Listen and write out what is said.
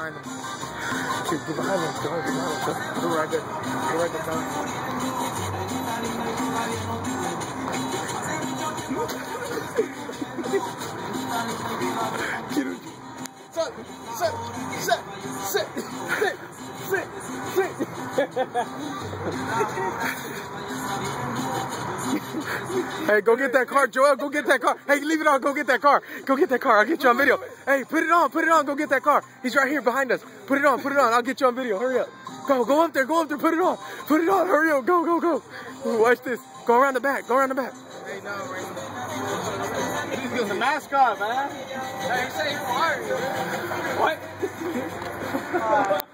behind him. Dude, get behind him. Go behind him. Go right there. Go right there. Hey, go get that car, Joel. Go get that car. Hey, leave it on. Go get that car. Go get that car. I'll get you on video. Hey, put it on. Put it on. Go get that car. He's right here behind us. Put it on. Put it on. I'll get you on video. Hurry up. Go up there. Go up there. Put it on. Put it on. Hurry up. Go. Watch this. Go around the back. Go around the back. Hey, no, He's got the mask on, man. Hey, say you're fired. What?